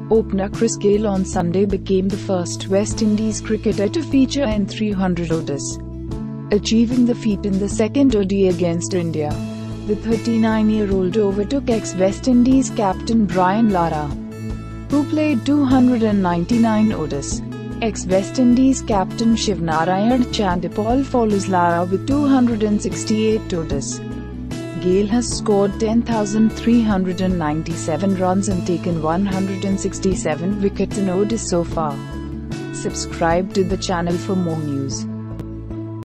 Opener Chris Gayle on Sunday became the first West Indies cricketer to feature in 300 ODIs, achieving the feat in the second ODI against India. The 39-year-old overtook ex-West Indies captain Brian Lara, who played 299 ODIs. Ex-West Indies captain Shivnarine Chanderpaul follows Lara with 268 ODIs. Gayle has scored 10,397 runs and taken 167 wickets in ODIs so far. Subscribe to the channel for more news.